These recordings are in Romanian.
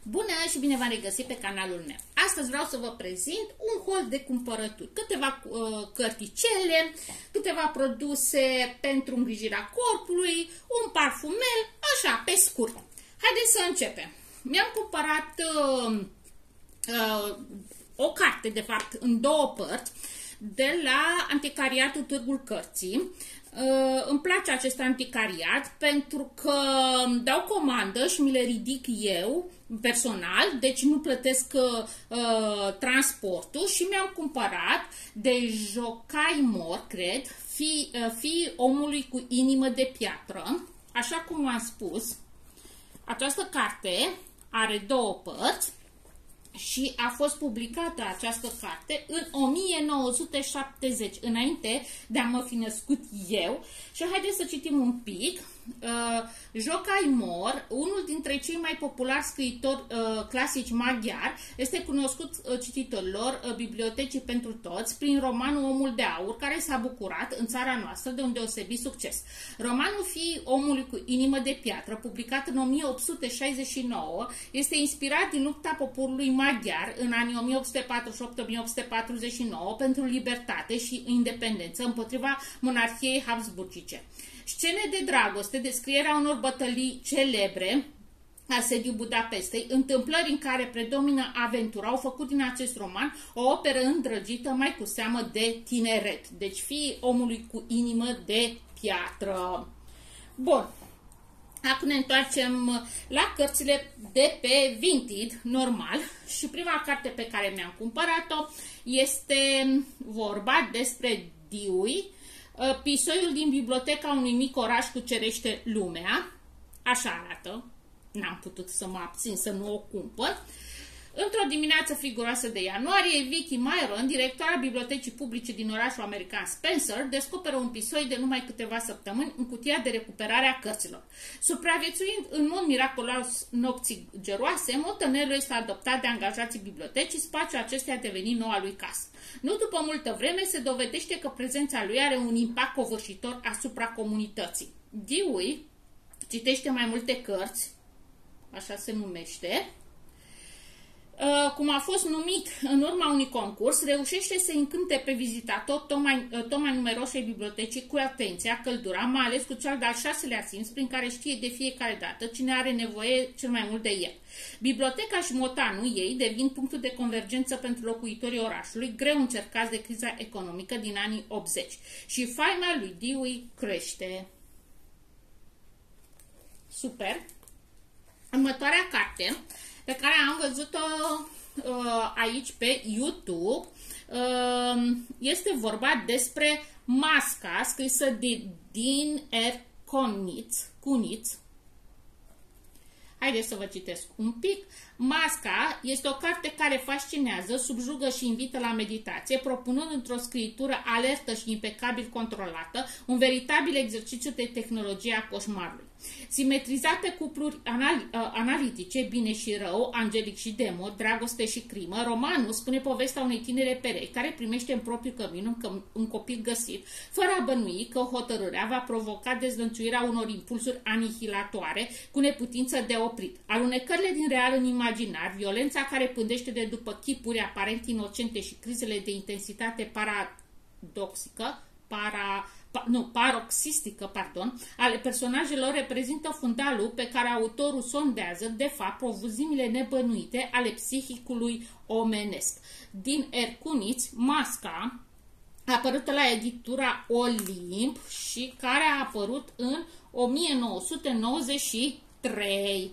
Bună și bine v-am regăsit pe canalul meu. Astăzi vreau să vă prezint un hol de cumpărături, câteva cărticele, câteva produse pentru îngrijirea corpului, un parfumel, așa, pe scurt. Haideți să începem. Mi-am cumpărat o carte, de fapt, în două părți, de la Anticariatul Târgul Cărții. Îmi place acest anticariat pentru că dau comandă și mi le ridic eu personal, deci nu plătesc transportul și mi-am cumpărat de Jocai Mor, cred, Fii omului cu inimă de piatră. Așa cum am spus, această carte are două părți și a fost publicată această carte în 1970, înainte de a mă fi născut eu. Și haideți să citim un pic. Jocai Mor, unul dintre cei mai populari scriitori clasici maghiari, este cunoscut cititorilor Bibliotecii pentru Toți prin romanul Omul de Aur, care s-a bucurat în țara noastră de un deosebit succes. Romanul Fii omului cu inimă de piatră, publicat în 1869, este inspirat din lupta poporului maghiar în anii 1848-1849 pentru libertate și independență împotriva monarhiei habsburgice. Scene de dragoste, descrierea unor bătălii celebre, asediul Budapestei, întâmplări în care predomină aventura, au făcut din acest roman o operă îndrăgită, mai cu seamă de tineret. Deci Fii omului cu inimă de piatră. Bun. Acum ne întoarcem la cărțile de pe Vinted, normal, și prima carte pe care mi-am cumpărat-o este vorba despre Dewey, pisoiul din biblioteca unui mic oraș cucerește lumea. Așa arată. N-am putut să mă abțin să nu o cumpăr. Într-o dimineață friguroasă de ianuarie, Vicky Myron, directoarea bibliotecii publice din orașul american Spencer, descoperă un pisoi de numai câteva săptămâni în cutia de recuperare a cărților. Supraviețuind în mod miraculos nopții geroase, motonelul este adoptat de angajații bibliotecii, spațiul acesta a devenit noua lui casă. Nu după multă vreme se dovedește că prezența lui are un impact covârșitor asupra comunității. Dewey citește mai multe cărți, așa se numește. Cum a fost numit în urma unui concurs, reușește să încânte pe vizitator tot mai numeroși ai bibliotecii cu atenția, căldura, mai ales cu cel de-al șaselea simț, prin care știe de fiecare dată cine are nevoie cel mai mult de el. Biblioteca și motanul ei devin punctul de convergență pentru locuitorii orașului, greu încercați de criza economică din anii 80. Și faima lui Dewey crește. Super! Următoarea carte pe care am văzut-o aici pe YouTube este vorba despre Masca, scrisă de Dean R. Kunitz. Haideți să vă citesc un pic. Masca este o carte care fascinează, subjugă și invită la meditație, propunând într-o scritură alertă și impecabil controlată un veritabil exercițiu de tehnologie a coșmarului. Simetrizat pe cupluri analitice, bine și rău, angelic și demon, dragoste și crimă, romanul spune povestea unei tinere perechi care primește în propriul cămin un copil găsit, fără a bănui că hotărârea va provoca dezlănțuirea unor impulsuri anihilatoare cu neputință de oprit. Alunecările din real în imaginar, violența care pândește de după chipuri aparent inocente și crizele de intensitate paroxistică, ale personajelor reprezintă fundalul pe care autorul sondează, de fapt, provuzimile nebănuite ale psihicului omenesc. Din R. Kunitz, Masca, apărută la editura Olimp și care a apărut în 1993.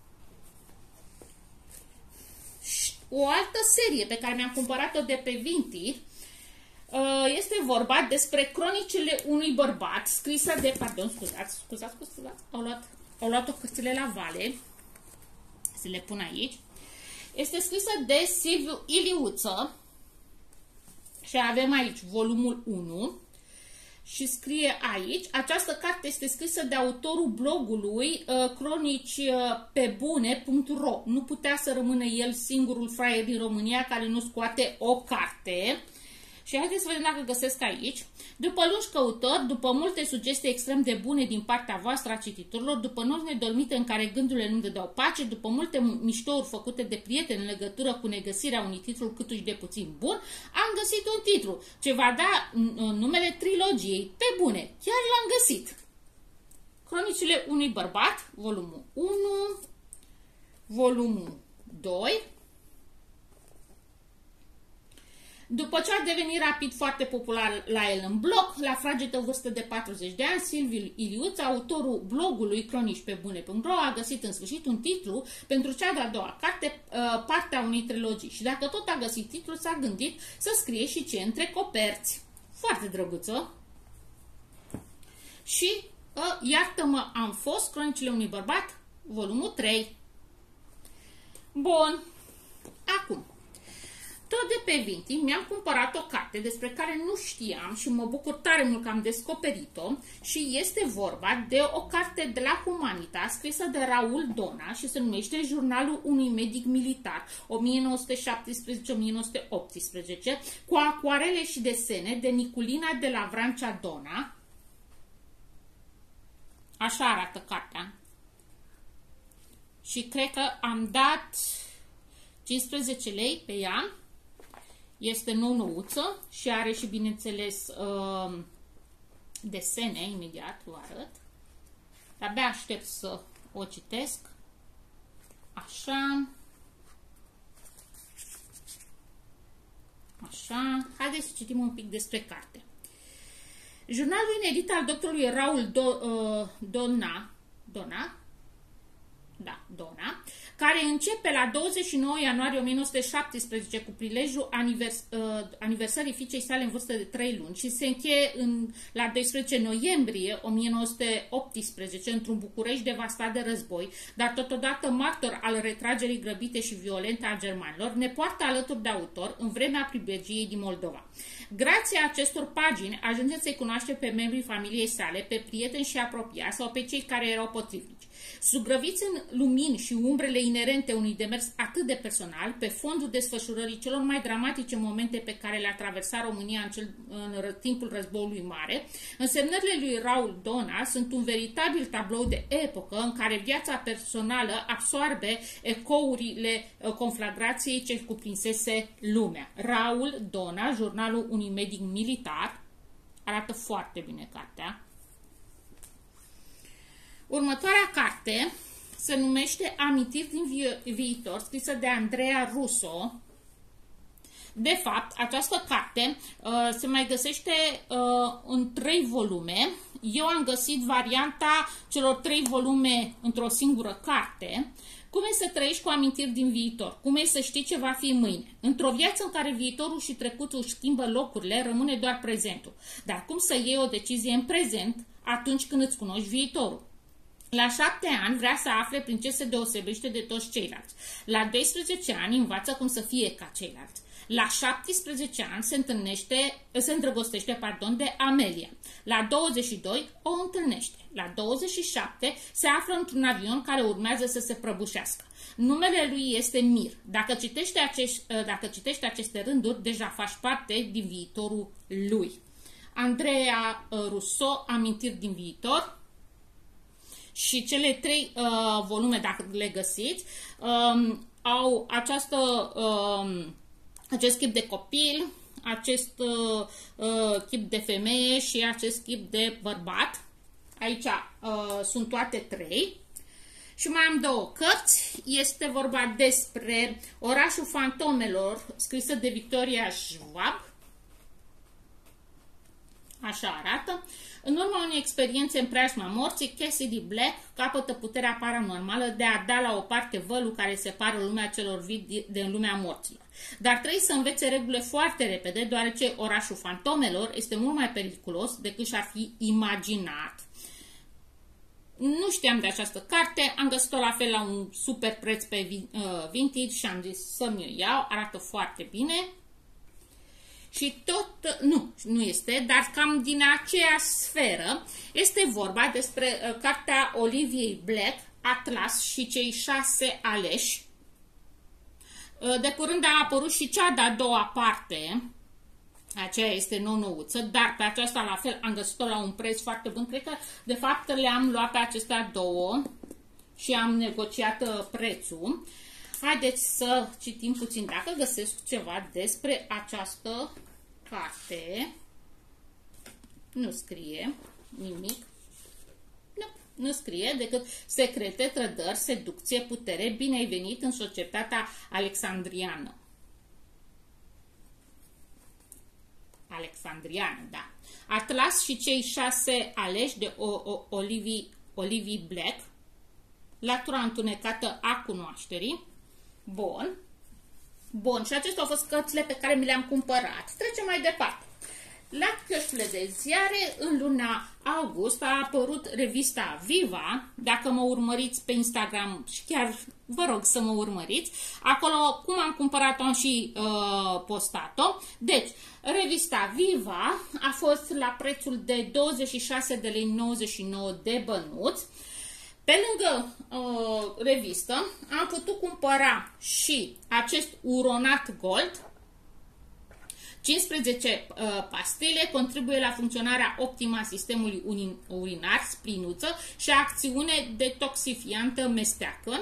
O altă serie pe care mi-am cumpărat-o de pe Vinted este vorba despre Cronicile unui bărbat, scrisă de... Pardon, scuzați, au luat-o cărțile la vale. Să le pun aici. Este scrisă de Silviu Iliuță și avem aici volumul 1 și scrie aici: această carte este scrisă de autorul blogului cronicipebune.ro. Nu putea să rămână el singurul fraier din România care nu scoate o carte. Și haideți să vedem dacă găsesc aici. După lungi căutări, după multe sugestii extrem de bune din partea voastră a cititorilor, după nori nedormite în care gândurile nu dădeau pace, după multe miștouri făcute de prieteni în legătură cu negăsirea unui titlu câtuși de puțin bun, am găsit un titlu ce va da numele trilogiei. Pe bune, chiar l-am găsit. Cronicile unui bărbat, volumul 1, volumul 2. După ce a devenit rapid foarte popular la el în blog, la fragetă vârstă de 40 de ani, Silviu Iliuț, autorul blogului cronici.bune.ro, a găsit în sfârșit un titlu pentru cea de-a doua carte, partea unei trilogii. Și dacă tot a găsit titlul, s-a gândit să scrie și ce între coperți. Foarte drăguță. Și iartă-mă, am fost, Cronicile unui bărbat, volumul 3. Bun. Acum, tot de pe Vinti mi-am cumpărat o carte despre care nu știam și mă bucur tare mult că am descoperit-o și este vorba de o carte de la Humanitas scrisă de Raul Dona și se numește Jurnalul unui medic militar 1917-1918 cu acuarele și desene de Niculina de la Vrancea Dona. Așa arată cartea. Și cred că am dat 15 lei pe ea. Este nou-nouță și are și, bineînțeles, desene. Imediat vă arăt. De-abia aștept să o citesc. Așa. Așa. Haideți să citim un pic despre carte. Jurnalul inedit al doctorului Raul Dona, care începe la 29 ianuarie 1917 cu prilejul aniversării fiicei sale în vârstă de 3 luni și se încheie la 12 noiembrie 1918 într-un București devastat de război, dar totodată martor al retragerii grăbite și violente a germanilor, ne poartă alături de autor în vremea pribegiei din Moldova. Grație acestor pagini ajungeți să-i cunoaște pe membrii familiei sale, pe prieteni și apropiați sau pe cei care erau potrivnici. Sugrăviți în lumini și umbrele inerente unui demers atât de personal, pe fondul desfășurării celor mai dramatice momente pe care le-a traversat România în timpul Războiului Mare, însemnările lui Raul Dona sunt un veritabil tablou de epocă în care viața personală absorbe ecourile conflagrației ce cuprinsese lumea. Raul Dona, Jurnalul unui medic militar, arată foarte bine cartea. Următoarea carte se numește Amintiri din viitor, scrisă de Andreea Russo. De fapt, această carte se mai găsește în 3 volume. Eu am găsit varianta celor 3 volume într-o singură carte. Cum e să trăiești cu amintiri din viitor? Cum e să știi ce va fi mâine? Într-o viață în care viitorul și trecutul își schimbă locurile, rămâne doar prezentul. Dar cum să iei o decizie în prezent atunci când îți cunoști viitorul? La 7 ani vrea să afle prin ce se deosebește de toți ceilalți. La 12 ani învață cum să fie ca ceilalți. La 17 ani se îndrăgostește de Amelia. La 22 o întâlnește. La 27 se află într-un avion care urmează să se prăbușească. Numele lui este Mir. Dacă citești aceste rânduri, deja faci parte din viitorul lui. Andreea Russo, Amintiri din viitor. Și cele 3 volume, dacă le găsiți, au acest chip de copil, acest chip de femeie și acest chip de bărbat. Aici sunt toate 3. Și mai am 2 cărți. Este vorba despre Orașul fantomelor, scrisă de Victoria Schwab. Așa arată. În urma unei experiențe în preajma morții, Cassidy Black capătă puterea paranormală de a da la o parte vălul care separă lumea celor vii de lumea morților. Dar trebuie să învețe regulile foarte repede, deoarece orașul fantomelor este mult mai periculos decât și-ar fi imaginat. Nu știam de această carte, am găsit-o la fel la un super preț pe Vintage și am zis să mi-o iau, arată foarte bine. Și tot, nu este, dar cam din aceeași sferă, este vorba despre cartea Oliviei Black, Atlas și cei 6 aleși. De curând a apărut și cea de-a doua parte Aceea este nou-nouță, dar pe aceasta la fel am găsit-o la un preț foarte bun. Cred că de fapt le-am luat pe acestea două și am negociat prețul. Haideți să citim puțin dacă găsesc ceva despre această carte. Nu scrie nimic. Nu scrie decât secrete, trădări, seducție, putere. Bine ai venit în societatea alexandriană. Alexandriană, da. Atlas și cei 6 aleși de Olivia Black. Latura întunecată a cunoașterii. Bun. Bun, și acestea au fost cărțile pe care mi le-am cumpărat. Trecem mai departe. La căștile de ziare, în luna august, a apărut revista Viva. Dacă mă urmăriți pe Instagram, și chiar vă rog să mă urmăriți, acolo cum am cumpărat-o am și postat-o. Deci, revista Viva a fost la prețul de 26,99 de bănuți. Pe lângă revistă am putut cumpăra și acest uronat gold. 15 pastile contribuie la funcționarea optimă a sistemului urinar, splinuță și acțiune detoxifiantă mesteacă.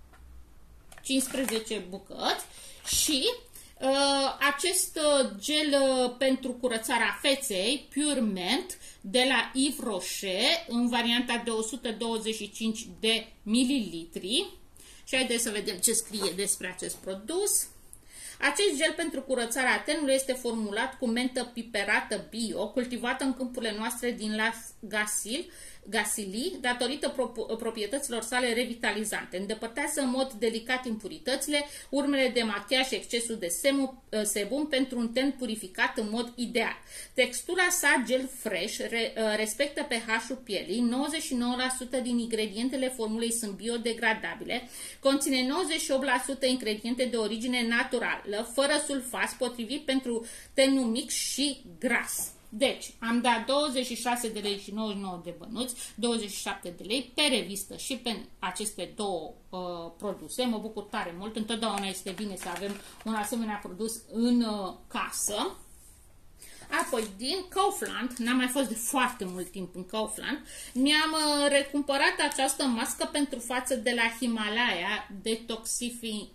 15 bucăți și acest gel pentru curățarea feței, Pure Mint, de la Yves Rocher, în varianta de 125 de mililitri. Și haideți să vedem ce scrie despre acest produs. Acest gel pentru curățarea tenului este formulat cu mentă piperată bio, cultivată în câmpurile noastre din Las Gasilii, datorită proprietăților sale revitalizante. Îndepărtează în mod delicat impuritățile, urmele de machiaj și excesul de sebum pentru un ten purificat în mod ideal. Textura sa gel fresh respectă pH-ul pielii, 99% din ingredientele formulei sunt biodegradabile, conține 98% ingrediente de origine naturală, fără sulfați, potrivit pentru tenul mic și gras. Deci, am dat 26 de lei și 99 de bănuți, 27 de lei pe revistă și pe aceste două produse. Mă bucur tare mult, întotdeauna este bine să avem un asemenea produs în casă. Apoi, din Kaufland, n-am mai fost de foarte mult timp în Kaufland, mi-am recumpărat această mască pentru față de la Himalaya, Detoxifying,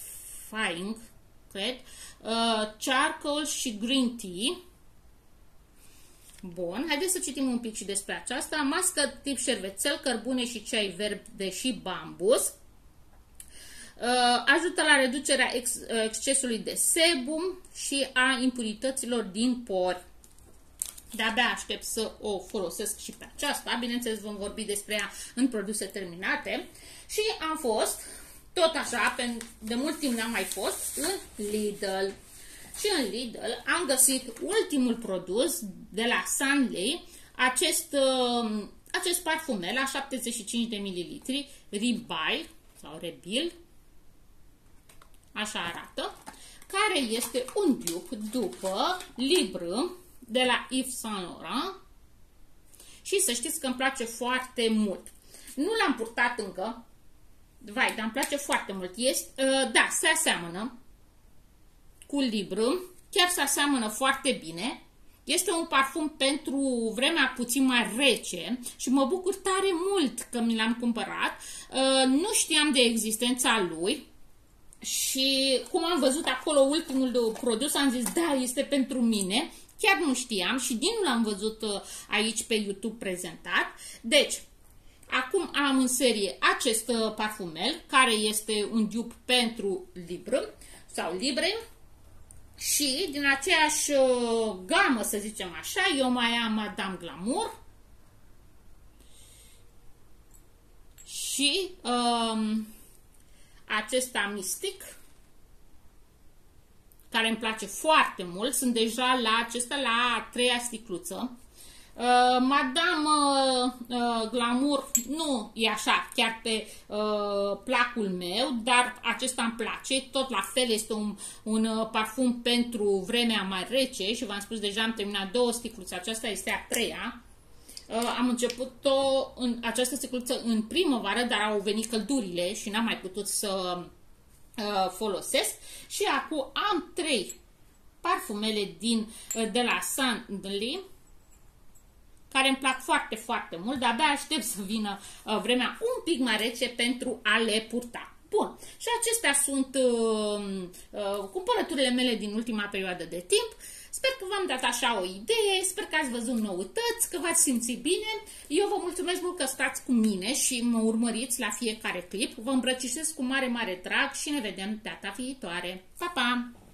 cred, Charcoal și Green Tea. Bun, haideți să citim un pic și despre aceasta. Mască tip șervețel, cărbune și ceai verde și bambus. Ajută la reducerea excesului de sebum și a impurităților din pori. De-abia aștept să o folosesc și pe aceasta. Bineînțeles, vom vorbi despre ea în produse terminate. Și am fost, tot așa, de mult timp n-am mai fost, în Lidl. Și în Lidl am găsit ultimul produs de la Stanley, acest parfumel la 75 de ml, Rebuild sau Rebuild, așa arată, care este un dupe după Libre de la Yves Saint Laurent și să știți că îmi place foarte mult. Nu l-am purtat încă, vai, dar îmi place foarte mult. Da, se aseamănă cu Libre, chiar se aseamănă foarte bine. Este un parfum pentru vremea puțin mai rece și mă bucur tare mult că mi l-am cumpărat. Nu știam de existența lui și cum am văzut acolo ultimul produs, am zis, da, este pentru mine. Chiar nu știam și din nou l-am văzut aici pe YouTube prezentat. Deci, acum am în serie acest parfumel, care este un dupe pentru Libre sau Libre. Și din aceeași gamă, să zicem așa, eu mai am Madame Glamour și acesta Mystic, care îmi place foarte mult. Sunt deja la acesta, la a treia sticluță. Madame Glamour nu e așa chiar pe placul meu, dar acesta îmi place. Tot la fel este un parfum pentru vremea mai rece și v-am spus deja, am terminat 2 sticluțe. Aceasta este a treia. Am început-o în această sticluță în primăvară, dar au venit căldurile și n-am mai putut să folosesc. Și acum am 3 parfumele de la Sandly, care îmi plac foarte, foarte mult, de-abia aștept să vină vremea un pic mai rece pentru a le purta. Bun, și acestea sunt cumpărăturile mele din ultima perioadă de timp. Sper că v-am dat așa o idee, sper că ați văzut noutăți, că v-ați simțit bine. Eu vă mulțumesc mult că stați cu mine și mă urmăriți la fiecare clip. Vă îmbrățișez cu mare, mare drag și ne vedem data viitoare. Pa, pa!